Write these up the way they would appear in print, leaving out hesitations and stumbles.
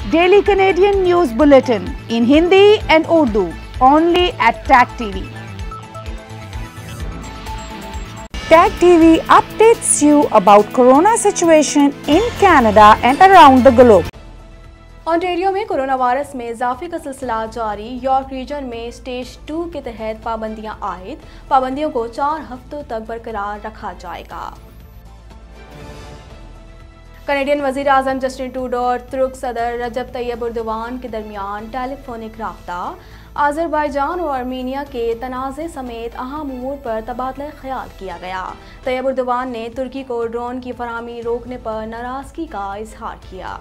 Daily Canadian News Bulletin in Hindi and Urdu, only at TAG TV. TAG TV updates you about Corona situation in Canada and around the globe. Ontario में corona virus में इजाफे का सिलसिला जारी। York reason में stage 2 के तहत पाबंदियां आयद। पाबंदियों को 4 हफ्तों तक बरकरार रखा जाएगा। कनेडियन वजीर आजम जस्टिन ट्रूडो और तुर्क सदर रजब तैयब एर्दोगान के दरमियान टेलीफोनिक राब्ता। अज़रबैजान और आर्मीनिया के तनाज़े समेत अहम उमूर पर तबादला ख्याल किया गया। तैयब एर्दोगान ने तुर्की को ड्रोन की फराहमी रोकने पर नाराजगी का इजहार किया।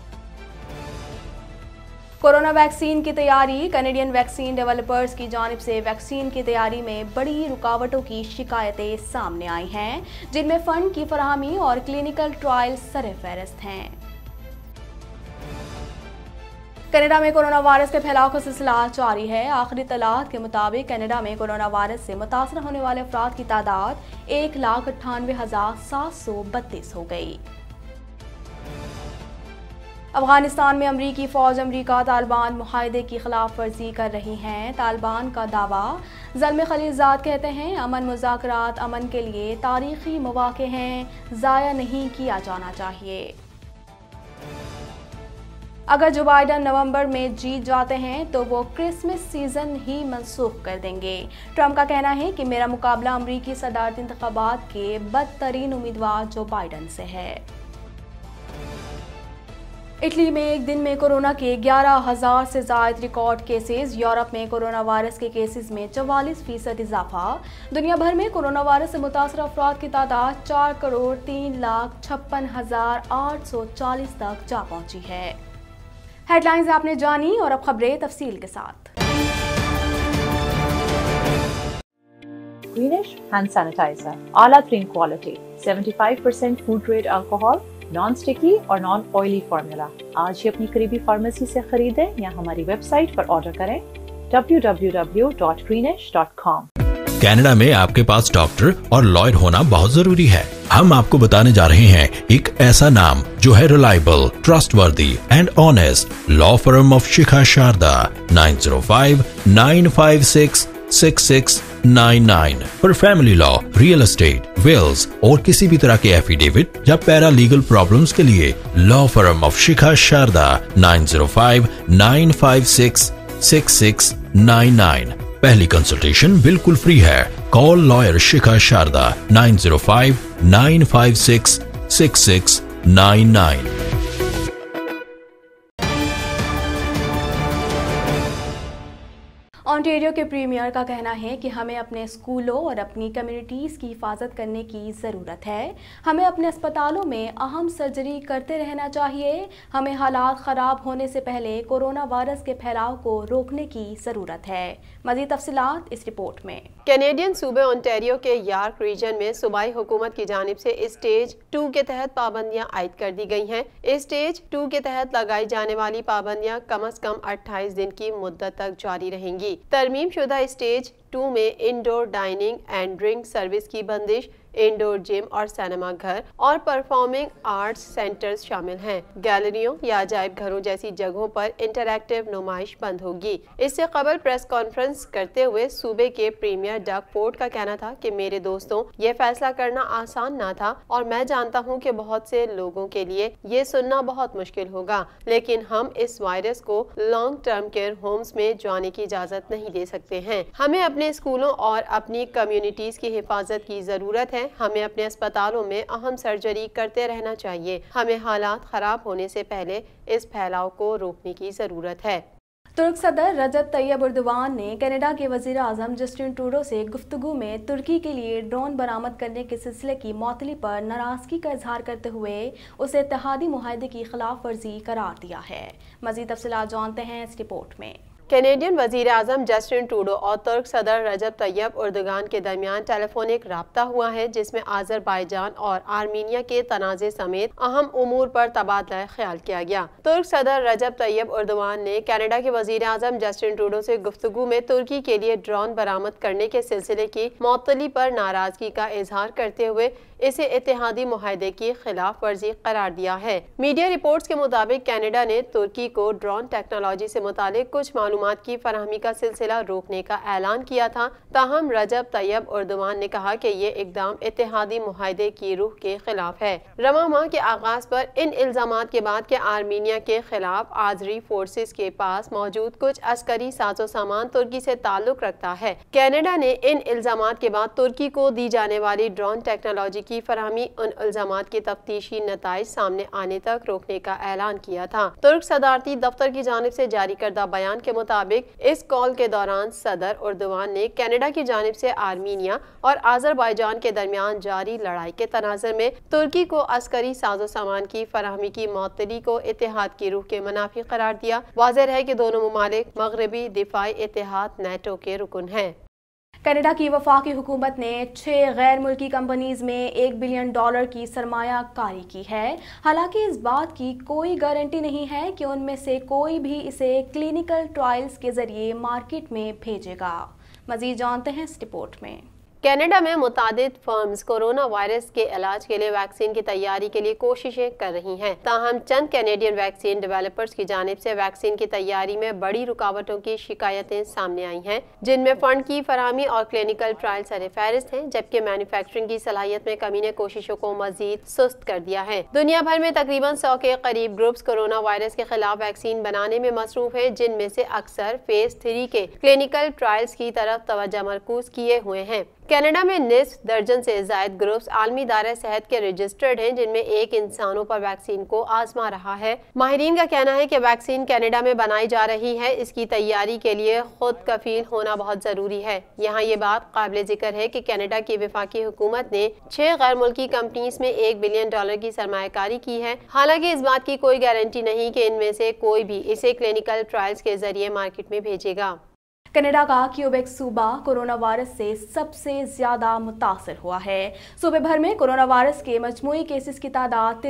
कोरोना वैक्सीन की तैयारी। कनेडियन वैक्सीन डेवलपर्स की जानिब से वैक्सीन की तैयारी में बड़ी रुकावटों की शिकायतें सामने आई हैं, जिनमें फंड की फराहमी और क्लिनिकल ट्रायल सरफहरिस्त हैं। कनाडा में कोरोना वायरस के फैलाव का सिलसिला जारी है। आखिरी तलात के मुताबिक कनाडा में कोरोना वायरस से मुतासर होने वाले अफराद की तादाद 1,98,732 हो गई। अफगानिस्तान में अमरीकी फौज अमरीका तालिबान मुआहदे की खिलाफ वर्जी कर रही हैं। तालिबान का दावा। ज़ल्म खलीलजाद कहते हैं अमन मुज़ाकरात अमन के लिए तारीखी मौक़े हैं, ज़ाया नहीं किया जाना चाहिए। अगर जो बाइडन नवंबर में जीत जाते हैं तो वो क्रिसमस सीजन ही मनसूख कर देंगे। ट्रंप का कहना है कि मेरा मुकाबला अमरीकी सदारती इंतखाबात के बदतरीन उम्मीदवार जो बाइडन से है। इटली में एक दिन में कोरोना के 11,000 से ज़ायद रिकॉर्ड केसेस। यूरोप में कोरोना वायरस के केसेस में 44% इजाफा। दुनिया भर में कोरोना वायरस से मुतासर अफराद की तादाद 4,03,56,840 तक जा पहुंची है। हेडलाइंस आपने जानी और अब खबरें तफसील के साथ। Greenish hand sanitizer, आला तरीन quality, 75% food grade alcohol, non sticky और नॉन ऑयली फार्मूला। आज ही अपनी करीबी फार्मेसी से खरीदें या हमारी वेबसाइट पर ऑर्डर करें www.greenish.com। कनाडा में आपके पास डॉक्टर और लॉयर होना बहुत जरूरी है। हम आपको बताने जा रहे हैं एक ऐसा नाम जो है reliable, trustworthy and honest. Law firm of Shikha Sharda 905-956-6699 for family law, real estate, wills और किसी भी तरह के एफिडेविट या पैरा लीगल प्रॉब्लम्स के लिए law firm of Shikha Sharda 905-956-6699। पहली कंसल्टेशन बिल्कुल फ्री है। Call lawyer Shikha Sharda 905-956-6699। Ontario के प्रीमियर का कहना है कि हमें अपने स्कूलों और अपनी कम्युनिटीज़ की हिफाजत करने की ज़रूरत है। हमें अपने अस्पतालों में अहम सर्जरी करते रहना चाहिए। हमें हालात ख़राब होने से पहले कोरोना वायरस के फैलाव को रोकने की ज़रूरत है। मज़ीद तफसीलात इस रिपोर्ट में। कैनेडियन सूबे ओंटारियो के यॉर्क रीजन में सूबाई हुकूमत की जानिब से स्टेज 2 के तहत पाबंदियां आयद कर दी गई हैं। स्टेज 2 के तहत लगाई जाने वाली पाबंदियां कम से कम 28 दिन की मुद्दत तक जारी रहेंगी। तरमीम शुदा स्टेज 2 में indoor dining and drink service की बंदिश, इंडोर जिम और सिनेमा घर और परफॉर्मिंग आर्ट्स सेंटर्स शामिल हैं। गैलरियों या अजायब घरों जैसी जगहों पर इंटरैक्टिव नुमाइश बंद होगी। इससे कबल प्रेस कॉन्फ्रेंस करते हुए सूबे के प्रीमियर डग फोर्ड का कहना था कि मेरे दोस्तों, ये फैसला करना आसान ना था और मैं जानता हूँ कि बहुत से लोगों के लिए ये सुनना बहुत मुश्किल होगा, लेकिन हम इस वायरस को लॉन्ग टर्म केयर होम्स में जाने की इजाजत नहीं दे सकते हैं। हमें अपने स्कूलों और अपनी कम्युनिटीज की हिफाजत की जरूरत है। हमें अपने अस्पतालों में अहम सर्जरी करते रहना चाहिए। हमें हालात खराब होने से पहले इस फैलाव को रोकने की जरूरत है। तुर्क सदर रजब तैयब एर्दोगान ने कनाडा के वजीर आजम जस्टिन ट्रूडो से गुफ्तगू में तुर्की के लिए ड्रोन बरामद करने के सिलसिले की मौतली पर नाराजगी का इजहार करते हुए उसे इत्तेहादी मुआहदे की खिलाफ वर्जी करार दिया है। मजीद तफसीलात जानते हैं इस रिपोर्ट में। कैनेडियन वजीर आज़म जस्टिन ट्रूडो और तुर्क सदर रजब तैयब उर्दुगान के दरमियान टेलीफोनिक राब्ता हुआ है, जिसमें आज़रबाईजान और आर्मीनिया के तनाज़े समेत अहम उमूर पर तबादला ख्याल किया गया। तुर्क सदर रजब तैयब उर्दुगान ने कनाडा के वजीर आज़म जस्टिन ट्रूडो से गुफ्तगू में तुर्की के लिए ड्रोन बरामद करने के सिलसिले की मअतली पर नाराजगी का इजहार करते हुए इसे इत्तेहादी मुआहदे की खिलाफ वर्जी करार दिया है। मीडिया रिपोर्ट्स के मुताबिक कनाडा ने तुर्की को ड्रोन टेक्नोलॉजी से मुतालिक कुछ मालूमात की फराहमी का सिलसिला रोकने का ऐलान किया था। ताहम रजब तैयब उर्दुगान ने कहा कि ये इकदाम इत्तेहादी मुआहदे की रूह के खिलाफ है। रवां माह के आगाज पर इन इल्जामात के बाद के आर्मीनिया के खिलाफ आज़री फोर्सेस के पास मौजूद कुछ अस्करी साजो सामान तुर्की से ताल्लुक रखता है। कनाडा ने इन इल्जामात के बाद तुर्की को दी जाने वाली ड्रोन टेक्नोलॉजी की फराहमी उन इल्जामात के तफ्तीशी नताइज सामने आने तक रोकने का ऐलान किया था। तुर्क सदारती दफ्तर की जानिब से जारी करदा बयान के मुताबिक इस कॉल के दौरान सदर उर्दुगान ने कनाडा की जानिब से आर्मीनिया और आज़रबाईजान के दरमियान जारी लड़ाई के तनाज़ुर में तुर्की को अस्करी साजो सामान की फराहमी की मअतली को इत्तेहाद की रूह के मुनाफी करार दिया। वाज़ेह है कि दोनों ममालिक मगरबी दिफाई इत्तेहाद नेटो के रुकन हैं। कनाडा की वफाकी हुकूमत ने 6 गैर मुल्की कंपनीज में $1 बिलियन की सरमाया कारी की है। हालांकि इस बात की कोई गारंटी नहीं है कि उनमें से कोई भी इसे क्लिनिकल ट्रायल्स के जरिए मार्केट में भेजेगा। मजीद जानते हैं इस रिपोर्ट में। कनाडा में मुतादिद फर्म्स कोरोना वायरस के इलाज के लिए वैक्सीन की तैयारी के लिए कोशिशें कर रही हैं। ताहम चंद कैनेडियन वैक्सीन डेवलपर्स की जानिब से वैक्सीन की तैयारी में बड़ी रुकावटों की शिकायतें सामने आई हैं, जिनमें फंड की फराहमी और क्लिनिकल ट्रायल सरफहरिस्त हैं, जबकि मैन्युफैक्चरिंग की सलाहियत में कमी ने कोशिशों को मजीद सुस्त कर दिया है। दुनिया भर में तकरीबन 100 के करीब ग्रुप्स कोरोना वायरस के खिलाफ वैक्सीन बनाने में मसरूफ है, जिनमें से अक्सर फेज 3 के क्लिनिकल ट्रायल्स की तरफ तवज्जो मरकूज किए हुए हैं। कनाडा में निस्फ दर्जन से जायद ग्रुप्स आलमी दायरा सेहत के रजिस्टर्ड हैं, जिनमें एक इंसानों पर वैक्सीन को आजमा रहा है। माहिरीन का कहना है कि वैक्सीन कनाडा में बनाई जा रही है, इसकी तैयारी के लिए खुद कफील होना बहुत जरूरी है। यहाँ ये बात काबिल जिक्र है कि कनाडा की वफाकी हुकूमत ने 6 गैर मुल्की कंपनीज में $1 बिलियन की सरमायाकारी की है। हालांकि इस बात की कोई गारंटी नहीं कि इनमें से कोई भी इसे क्लिनिकल ट्रायल्स के जरिए मार्केट में भेजेगा। कनाडा का क्यूबेक सूबा कोरोना वायरस से सबसे ज्यादा मुतासर हुआ है। सूबे भर में कोरोना वायरस के मजमूई केसेस की तादाद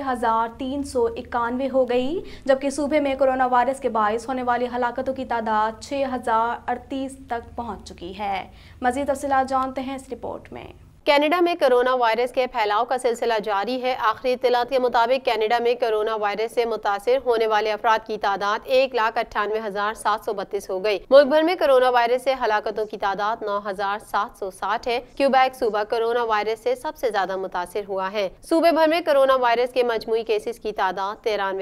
93,391 हो गई, जबकि सूबे में कोरोना वायरस के बाइस होने वाली हलाकतों की तादाद 6,038 तक पहुंच चुकी है। मजीद तफसीलात जानते हैं इस रिपोर्ट में। कनाडा में कोरोना वायरस के फैलाव का सिलसिला जारी है। आखिरी इत्तलात के मुताबिक कनाडा में कोरोना वायरस से मुतासिर होने वाले अफराद की तादाद 1,98,732 हो गई। मुल्क भर में कोरोना वायरस से हलाकतों की तादाद 9,760 है। क्यूबेक सूबा कोरोना वायरस से सबसे ज्यादा मुतासिर हुआ है। सूबे भर में कोरोना वायरस के मजमूई केसेस की तादाद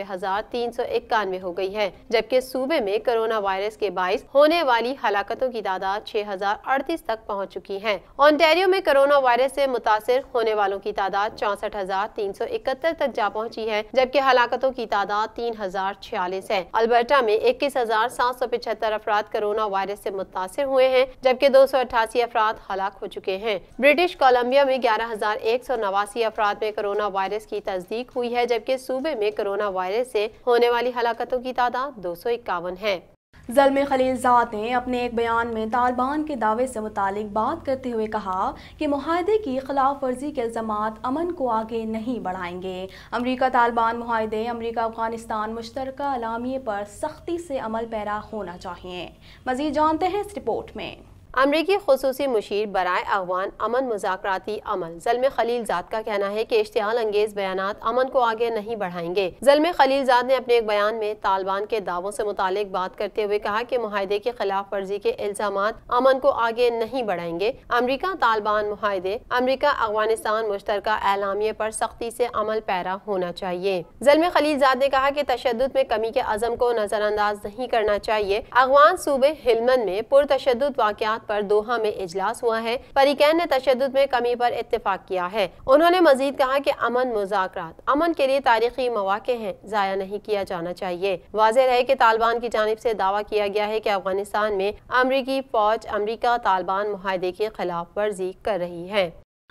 93,391 हो गई है, जबकि सूबे में कोरोना वायरस के बाइस होने वाली हलाकतों की तादाद 6,038 तक पहुँच चुकी है। ऑन्टेरियो में कोरोना वायरस से मुतासिर होने वालों की तादाद 64,371 तक जा पहुंची है, जबकि हलाकतों की तादाद 3,046 है। अल्बर्टा में 21,775 अफराद कोरोना वायरस से मुतासिर हुए हैं, जबकि 288 अफराद हलाक हो चुके हैं। ब्रिटिश कोलंबिया में 11,189 अफराद में कोरोना वायरस की तस्दीक हुई है, जबकि सूबे में कोरोना वायरस से होने वाली हलाकतों की तादाद 251 है। ज़ल्मे खलीलजाद ने अपने एक बयान में तालिबान के दावे से मुतालिक बात करते हुए कहा कि मुआहदे की खिलाफ वर्जी के इल्ज़ामात अमन को आगे नहीं बढ़ाएंगे। अमरीका तालिबान मुआहदे अमरीका अफगानिस्तान मुश्तरका अलामिये पर सख्ती से अमल पैरा होना चाहिए। मज़ीद जानते हैं इस रिपोर्ट में। अमरीकी खुसूसी मुशीर बराए अगवान अमन मुज़ाकराती अमल ज़ल्मे खलीलजाद का कहना है कि इश्तियाल अंगेज बयानात अमन को आगे नहीं बढ़ाएंगे। ज़ल्मे खलीलजाद ने अपने एक बयान में तालिबान के दावों से मुतालिक बात करते हुए कहा कि मुआहदे की खिलाफ वर्जी के इल्ज़ामात अमन को आगे नहीं बढ़ाएंगे। अमरीका तालिबान मुआहदे अमरीका अफगानिस्तान मुश्तरका एलामिये पर सख्ती से अमल पैरा होना चाहिए। ज़ल्मे खलीलजाद ने कहा कि तशद्दुद में कमी के अज़म को नजरअंदाज नहीं करना चाहिए। अगवान सूबे हिलमन में पुरतशद्दुद वाक़यात पर दोहा में इजलास हुआ है। फरीकैन ने तशद्दुद में कमी पर इत्तेफाक किया है। उन्होंने मजीद कहा कि अमन मुज़ाकरात अमन के लिए तारीखी मौके हैं, जाया नहीं किया जाना चाहिए। वाज़ेह है कि तालिबान की जानिब से दावा किया गया है कि अफगानिस्तान में अमरीकी फौज अमरीका तालिबान मुआहदे की खिलाफ वर्जी कर रही है।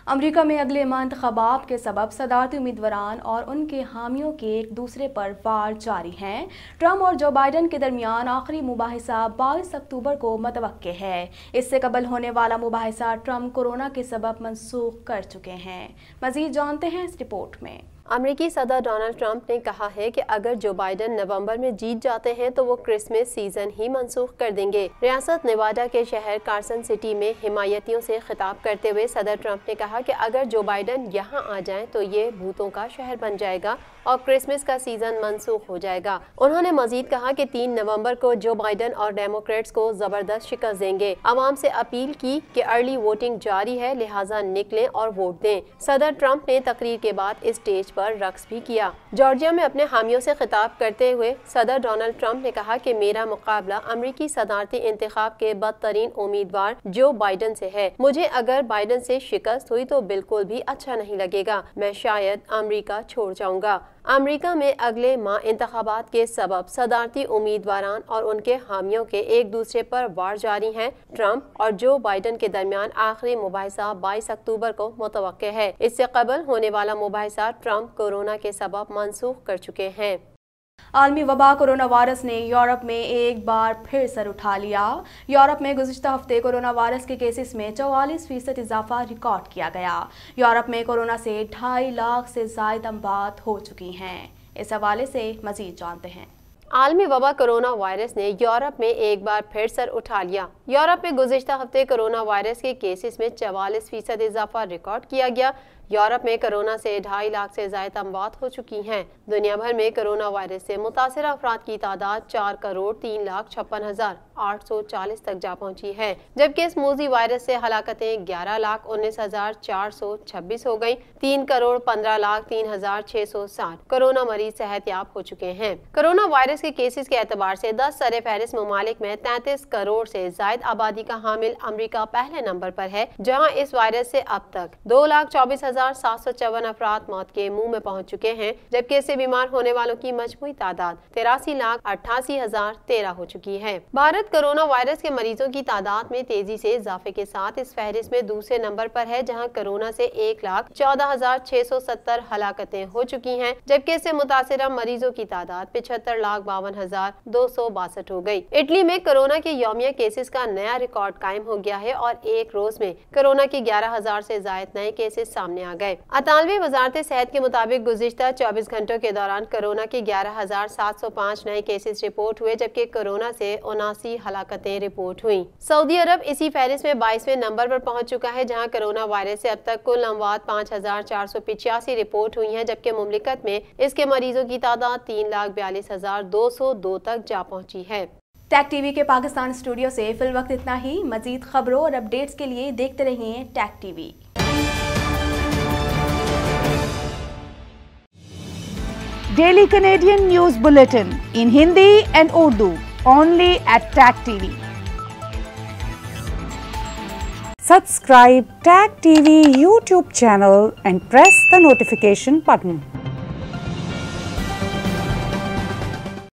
अमेरिका में अगले माह इंतखाबात के सबब सदारती उम्मीदवारान और उनके हामियों के एक दूसरे पर वार जारी हैं। ट्रंप और जो बाइडन के दरमियान आखिरी मुबाहिसा 22 अक्टूबर को मुतवक्के है। इससे कबल होने वाला मुबाहिसा ट्रंप कोरोना के सबब मनसूख कर चुके हैं। मजीद जानते हैं इस रिपोर्ट में। अमेरिकी सदर डोनाल्ड ट्रंप ने कहा है कि अगर जो बाइडन नवंबर में जीत जाते हैं तो वो क्रिसमस सीजन ही मनसूख कर देंगे। रियासत नेवाडा के शहर कार्सन सिटी में हिमायतियों से खिताब करते हुए सदर ट्रंप ने कहा कि अगर जो बाइडन यहां आ जाएं तो ये भूतों का शहर बन जाएगा और क्रिसमस का सीजन मनसूख हो जाएगा। उन्होंने मजीद कहा कि 3 नवंबर को जो बाइडन और डेमोक्रेट्स को जबरदस्त शिकस्त देंगे। आवाम से अपील की कि अर्ली वोटिंग जारी है, लिहाजा निकलें और वोट दें। सदर ट्रंप ने तकरीर के बाद इस स्टेज पर रक्स भी किया। जॉर्जिया में अपने हामियों से खिताब करते हुए सदर डोनाल्ड ट्रंप ने कहा कि मेरा मुकाबला अमेरिकी सदारती इंतखाब के बदतरीन उम्मीदवार जो बाइडन से है। मुझे अगर बाइडन से शिकस्त हुई तो बिल्कुल भी अच्छा नहीं लगेगा। मैं शायद अमेरिका छोड़ जाऊंगा। अमेरिका में अगले माह इंतखाबात के सबब सदारती उम्मीदवारान और उनके हामियों के एक दूसरे पर वार जारी हैं। ट्रंप और जो बाइडन के दरमियान आखिरी मुबाहिसा 22 अक्टूबर को मुतवक्के है। इससे कबल होने वाला मुबाहिसा ट्रंप कोरोना के सबब मनसूख कर चुके हैं। आलमी वबा कोरोना वायरस ने यूरोप में एक बार फिर सर उठा लिया। यूरोप में गुज़िश्ता हफ्ते कोरोना वायरस के केसेस में 44% इजाफा रिकॉर्ड किया गया। यूरोप में कोरोना से 2.5 लाख से ज़ायद अमवात हो चुकी हैं। इस हवाले से मज़ीद जानते हैं। आलमी वबा कोरोना वायरस ने यूरोप में एक बार फिर सर उठा लिया। यूरोप में गुज़िश्ता हफ्ते कोरोना वायरस के केसेस में 44% इजाफा रिकॉर्ड किया गया। यूरोप में कोरोना से 2.5 लाख से ज़ायद अमवात हो चुकी हैं। दुनिया भर में कोरोना वायरस से मुतासर अफराद की तादाद 4,03,56,840 तक जा पहुंची है, जबकि इस मूजी वायरस से हलाकतें 11,19,426 हो गई। 3,15,03,660 कोरोना मरीज सेहतयाब हो चुके हैं। कोरोना वायरस के केसेस के एतबार से 10 सर-ए-फहरिस्त ममालिक में 33 करोड़ से ज़ायद आबादी का हामिल अमरीका पहले नंबर पर है, जहाँ इस वायरस से अब तक 2,24,754 अफराद मौत के मुंह में पहुंच चुके हैं, जबकि इससे बीमार होने वालों की मजमूई तादाद 83,88,013 हो चुकी है। भारत कोरोना वायरस के मरीजों की तादाद में तेजी से इजाफे के साथ इस फहरिस्त में दूसरे नंबर पर है, जहां कोरोना से 1,14,670 हलाकतें हो चुकी हैं, जबकि इससे मुतासिरा मरीजों की तादाद 75,52,262 हो गई। इटली में कोरोना के यौमिया केसेस का नया रिकॉर्ड कायम हो गया है और एक रोज में कोरोना के 11,000 से ज्यादा नए केसेस सामने आ गए। अतालवी वजारत सेहत के मुताबिक गुज़िश्ता 24 घंटों के दौरान कोरोना के 11,705 नए केसेस रिपोर्ट हुए, जबकि कोरोना से 79 हलाकतें रिपोर्ट हुई। सऊदी अरब इसी फहरिस्त में 22वें नंबर पर पहुंच चुका है, जहां कोरोना वायरस से अब तक कुल अमवात 5,485 रिपोर्ट हुई हैं, जबकि मुमलिकत में इसके मरीजों की तादाद 3,42,202 तक जा पहुंची है। टैग टीवी के पाकिस्तान स्टूडियो से फिल वक्त इतना ही। मजीद खबरों और अपडेट्स के लिए देखते रहिए tag TV. Daily Canadian News Bulletin in Hindi and Urdu only at Tag TV. Subscribe Tag TV YouTube channel and press the notification button.